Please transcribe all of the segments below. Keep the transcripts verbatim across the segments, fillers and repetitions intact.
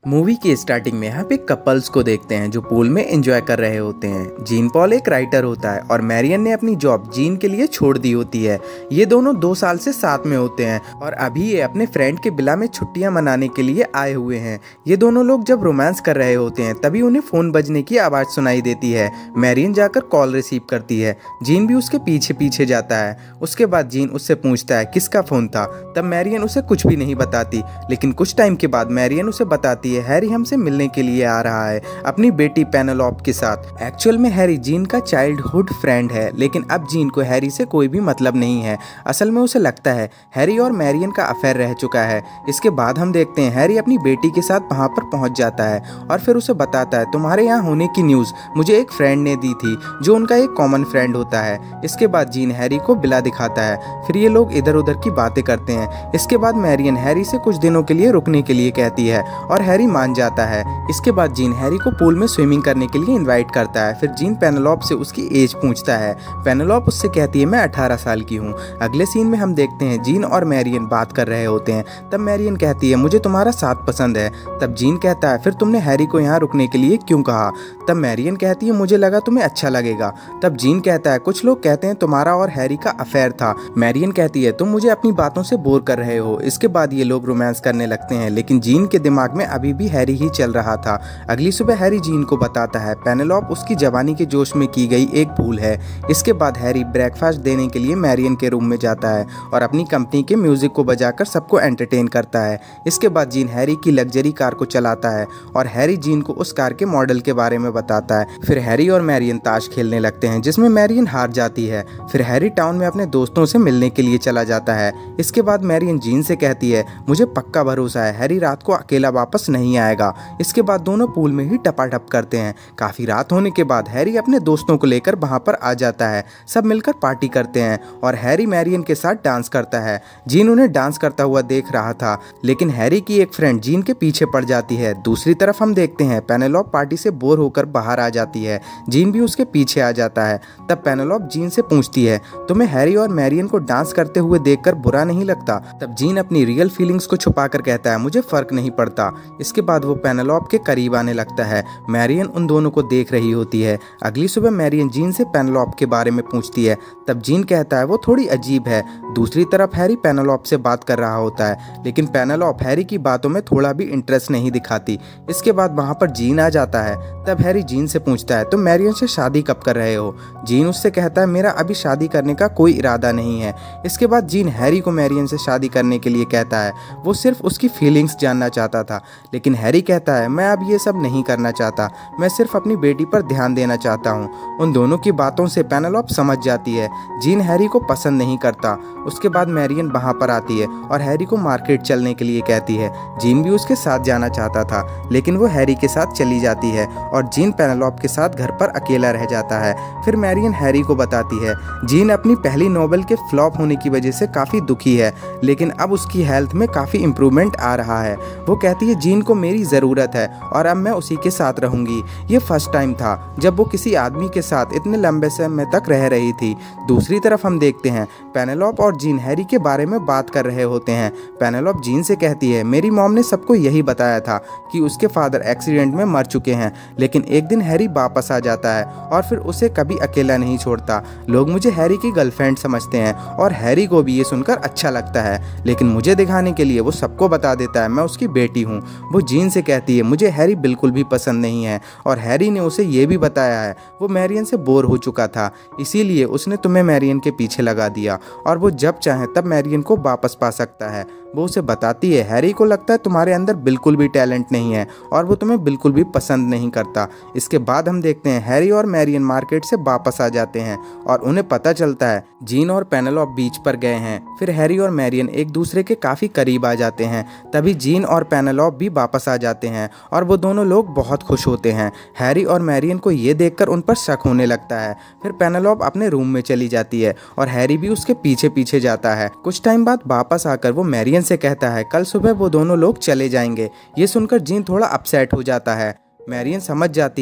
Movie की starting में आप एक कपल्स को देखते हैं जो पूल में एंजॉय कर रहे होते हैं। जीन पॉल एक राइटर होता है और मैरियन ने अपनी जॉब जीन के लिए छोड़ दी होती है। ये दोनों दो साल से साथ में होते हैं और अभी ये अपने फ्रेंड के विला में छुट्टियां मनाने के लिए आए हुए हैं। ये दोनों लोग जब रोमांस कर रहे होते हैं तभी उन्हें फोन बजने की आवाज सुनाई देती है। मैरियन जाकर कॉल रिसीव करती है। जीन भी उसके पीछे पीछे जाता है। उसके बाद जीन उससे पूछता है किसका फोन था। तब मैरियन उसे कुछ भी नहीं बताती, लेकिन कुछ टाइम के बाद मैरियन उसे बताती है हैरी हमसे मिलने के लिए आ रहा है अपनी बेटी पेनेलोप के साथ। एक्चुअल में हैरी जीन का चाइल्डहुड फ्रेंड है, लेकिन अब जीन को हैरी से कोई भी मतलब नहीं है। असल में उसे लगता है हैरी और मैरियन का अफेयर रह चुका है। इसके बाद हम देखते हैं हैरी अपनी बेटी के साथ वहां पर पहुंच जाता है और फिर उसे बताता है तुम्हारे यहाँ होने की न्यूज मुझे एक फ्रेंड ने दी थी जो उनका एक कॉमन फ्रेंड होता है। इसके बाद जीन हैरी को बिला दिखाता है। फिर ये लोग इधर उधर की बातें करते हैं। इसके बाद मैरियन हैरी से कुछ दिनों के लिए रुकने के लिए कहती है और हैरी मान जाता है। इसके बाद जीन हैरी को पूल में स्विमिंग करने के लिए इनवाइट करता है। फिर जीन पेनेलोप से उसकी एज पूछता है। पेनेलोप उससे कहती है मैं अठारह साल की हूँ। अगले सीन में हम देखते हैं जीन और मैरियन बात कर रहे होते हैं। तब मैरियन कहती है मुझे तुम्हारा साथ पसंद है। तब जीन कहता है फिर तुमने हैरी को यहाँ रुकने के लिए क्यों कहा। तब मैरियन कहती है मुझे लगा तुम्हें अच्छा लगेगा। तब जीन कहता है कुछ लोग कहते हैं तुम्हारा और हैरी का अफेयर था। मैरियन कहती है तुम मुझे अपनी बातों से बोर कर रहे हो। इसके बाद ये लोग रोमांस करने लगते हैं, लेकिन जीन के दिमाग में अभी भी हैरी ही चल रहा था। अगली सुबह हैरी जीन को बताता है पेनेलोप उसकी जवानी के जोश में की गई एक भूल है। इसके बाद हैरी ब्रेकफास्ट देने के लिए मैरियन के रूम में जाता है और अपनी कंपनी के म्यूजिक को बजाकर सबको एंटरटेन करता है। इसके बाद जीन हैरी की लग्जरी कार को चलाता है और हैरी जीन को उस कार के मॉडल के बारे में बताता है। फिर हैरी और मैरियन ताश खेलने लगते हैं जिसमें मैरियन हार जाती है। फिर हैरी टाउन में अपने दोस्तों से मिलने के लिए चला जाता है। इसके बाद मैरियन जीन से कहती है मुझे पक्का भरोसा है हैरी रात को अकेला वापस नहीं आएगा। इसके बाद दोनों पूल में ही टपाटप करते हैं। काफी रात होने के बाद हैरी अपने दोस्तों को लेकर वहां पर आ जाता है। सब मिलकर पार्टी करते हैं और हैरी मैरियन के साथ डांस करता है। जीन उन्हें डांस करता हुआ देख रहा था, लेकिन हैरी की एक फ्रेंड जीन के पीछे पड़ जाती है। दूसरी तरफ हम देखते हैं पेनेलोप पार्टी से बोर होकर बाहर आ जाती है। जीन भी उसके पीछे आ जाता है। तब पेनेलोप जीन से पूछती है तुम्हें हैरी और मैरियन को डांस करते हुए देखकर बुरा नहीं लगता। तब जीन अपनी रियल फीलिंग्स को छुपाकर कहता है मुझे फर्क नहीं पड़ता। इसके बाद वो पेनेलोप के करीब आने लगता है। मैरियन उन दोनों को देख रही होती है। अगली सुबह मैरियन जीन से पेनेलोप के बारे में पूछती है। तब जीन कहता है वो थोड़ी अजीब है। दूसरी तरफ हैरी पेनेलोप से बात कर रहा होता है, लेकिन पेनेलोप हैरी की बातों में थोड़ा भी इंटरेस्ट नहीं दिखाती। इसके बाद वहां पर जीन आ जाता है। तब हैरी जीन से पूछता है तुम मैरियन से शादी कब कर रहे हो। जीन उससे कहता है मेरा अभी शादी करने का कोई इरादा नहीं है। इसके बाद जीन हैरी को मैरियन से शादी करने के लिए कहता है। वो सिर्फ उसकी फीलिंग्स जानना चाहता था, लेकिन हैरी कहता है मैं अब ये सब नहीं करना चाहता, मैं सिर्फ अपनी बेटी पर ध्यान देना चाहता हूँ। उन दोनों की बातों से पेनेलोप समझ जाती है जीन हैरी को पसंद नहीं करता। उसके बाद मैरियन वहां पर आती है और हैरी को मार्केट चलने के लिए कहती है। जीन भी उसके साथ जाना चाहता था, लेकिन वो हैरी के साथ चली जाती है और जीन पेनेलोप के साथ घर पर अकेला रह जाता है। फिर मैरियन हैरी को बताती है जीन अपनी पहली नॉवेल के फ्लॉप होने की वजह से काफी दुखी है, लेकिन अब उसकी हेल्थ में काफी इंप्रूवमेंट आ रहा है। वो कहती है जीन को मेरी जरूरत है और अब मैं उसी के साथ रहूंगी। ये फर्स्ट टाइम था जब वो किसी आदमी के साथ इतने लंबे समय तक रह रही थी। दूसरी तरफ हम देखते हैं पेनेलोप और जीन हैरी के बारे में बात कर रहे होते हैं। पेनेलोप जीन से कहती है मेरी मॉम ने सबको यही बताया था कि उसके फादर एक्सीडेंट में मर चुके हैं, लेकिन एक दिन हैरी वापस आ जाता है और फिर उसे कभी अकेला नहीं छोड़ता। लोग मुझे हैरी की गर्लफ्रेंड समझते हैं और हैरी को भी ये सुनकर अच्छा लगता है, लेकिन मुझे दिखाने के लिए वो सबको बता देता है मैं उसकी बेटी हूँ। वो जीन से कहती है मुझे हैरी बिल्कुल भी पसंद नहीं है और हैरी ने उसे ये भी बताया है वो मैरियन से बोर हो चुका था, इसीलिए उसने तुम्हें मैरियन के पीछे लगा दिया और वो जब चाहे तब मैरियन को वापस पा सकता है। वो उसे बताती है हैरी को लगता है तुम्हारे अंदर बिल्कुल भी टैलेंट नहीं है और वो तुम्हें बिल्कुल भी पसंद नहीं करता। इसके बाद हम देखते हैं हैरी और मैरियन मार्केट से वापस आ जाते हैं और उन्हें पता चलता है जीन और पेनेलोप बीच पर गए हैं। फिर हैरी और मैरियन एक दूसरे के काफी करीब आ जाते हैं। तभी जीन और पेनेलोप भी वापस आ जाते हैं और वो दोनों लोग बहुत खुश होते हैं। हैरी और मैरियन को ये देखकर उन पर शक होने लगता है। फिर पेनेलोप अपने रूम में चली जाती है और हैरी भी उसके पीछे पीछे जाता है। कुछ टाइम बाद वापस आकर वो मैरियन से कहता है कल सुबह वो दोनों लोग चले जाएंगे। ये सुनकर जीन थोड़ा अपसेट हो जाता है। मैरियन समझ जाती है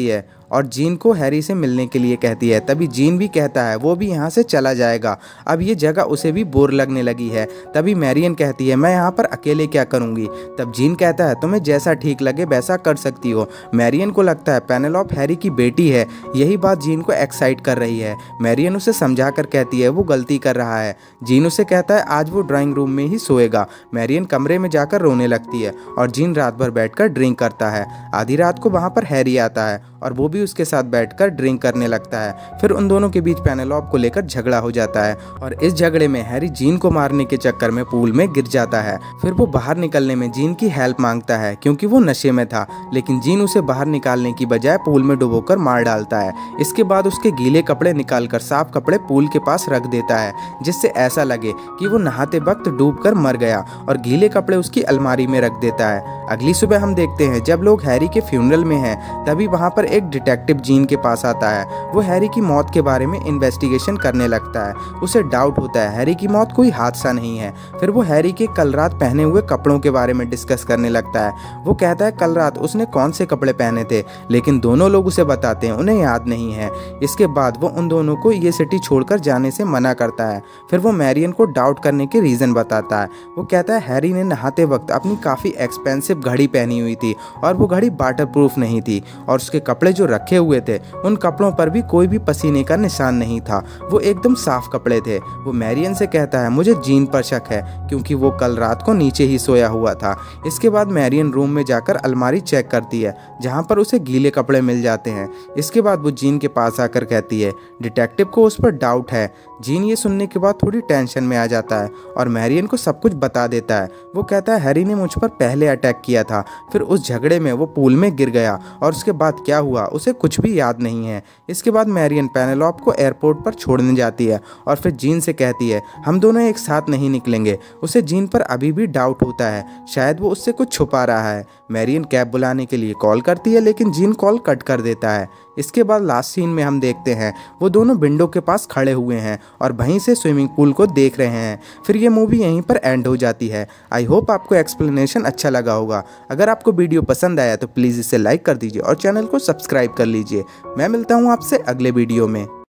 और जीन को हैरी से मिलने के लिए कहती है। तभी जीन भी कहता है वो भी यहाँ से चला जाएगा, अब ये जगह उसे भी बोर लगने लगी है। तभी मैरियन कहती है मैं यहाँ पर अकेले क्या करूँगी। तब जीन कहता है तुम्हें जैसा ठीक लगे वैसा कर सकती हो। मैरियन को लगता है पेनेलोप हैरी की बेटी है, यही बात जीन को एक्साइट कर रही है। मैरियन उसे समझा कर कहती है वो गलती कर रहा है। जीन उसे कहता है आज वो ड्राइंग रूम में ही सोएगा। मैरियन कमरे में जाकर रोने लगती है और जीन रात भर बैठकर ड्रिंक करता है। आधी रात को वहाँ पर हैरी आता है और वो भी उसके साथ बैठकर ड्रिंक करने लगता है। फिर उन दोनों के बीच पेनेलोप को लेकर झगड़ा हो जाता है और इस झगड़े में हैरी जीन को मारने के चक्कर में पूल में गिर जाता है। फिर वो बाहर निकलने में जीन की हेल्प मांगता है क्योंकि वो नशे में था, लेकिन जीन उसे बाहर निकालने की बजाय पूल में डुबोकर मार डालता है। इसके बाद उसके गीले कपड़े निकालकर साफ कपड़े पूल के पास रख देता है, जिससे ऐसा लगे कि वो नहाते वक्त डूबकर मर गया, और गीले कपड़े उसकी अलमारी में रख देता है। अगली सुबह हम देखते हैं जब लोग हैरी के फ्यूनरल में हैं, तभी वहाँ पर एक डिटेक्टिव जीन के पास आता है। वो हैरी की मौत के बारे में इन्वेस्टिगेशन करने लगता है। उसे डाउट होता है हैरी की मौत कोई हादसा नहीं है। फिर वो हैरी के कल रात पहने हुए कपड़ों के बारे में डिस्कस करने लगता है। वो कहता है कल रात उसने कौन से कपड़े पहने थे, लेकिन दोनों लोग उसे बताते हैं उन्हें याद नहीं है। इसके बाद वो उन दोनों को ये सिटी छोड़कर जाने से मना करता है। फिर वो मैरियन को डाउट करने के रीज़न बताता है। वो कहता है हैरी ने नहाते वक्त अपनी काफ़ी एक्सपेंसिव घड़ी पहनी हुई थी और वो घड़ी वाटर प्रूफ नहीं थी, और उसके कपड़े जो रखे हुए थे उन कपड़ों पर भी कोई भी पसीने का निशान नहीं था, वो एकदम साफ कपड़े थे। वो मैरियन से कहता है मुझे जीन पर शक है क्योंकि वो कल रात को नीचे ही सोया हुआ था। इसके बाद मैरियन रूम में जाकर अलमारी चेक करती है जहाँ पर उसे गीले कपड़े मिल जाते हैं। इसके बाद वो जीन के पास आकर कहती है डिटेक्टिव को उस पर डाउट है। जीन ये सुनने के बाद थोड़ी टेंशन में आ जाता है और मैरियन को सब कुछ बता देता है। वो कहता है हैरी ने मुझ पर पहले अटैक किया था, फिर उस झगड़े में वो पूल में गिर गया और उसके बाद क्या हुआ उसे कुछ भी याद नहीं है। इसके बाद मैरियन पेनेलोप को एयरपोर्ट पर छोड़ने जाती है और फिर जीन से कहती है हम दोनों एक साथ नहीं निकलेंगे। उसे जीन पर अभी भी डाउट होता है, शायद वो उससे कुछ छुपा रहा है। मैरियन कैब बुलाने के लिए कॉल करती है, लेकिन जीन कॉल कट कर देता है। इसके बाद लास्ट सीन में हम देखते हैं वो दोनों विंडो के पास खड़े हुए हैं और वहीं से स्विमिंग पूल को देख रहे हैं। फिर ये मूवी यहीं पर एंड हो जाती है। आई होप आपको एक्सप्लेनेशन अच्छा लगा होगा। अगर आपको वीडियो पसंद आया तो प्लीज़ इसे लाइक कर दीजिए और चैनल को सब्सक्राइब कर लीजिए। मैं मिलता हूँ आपसे अगले वीडियो में।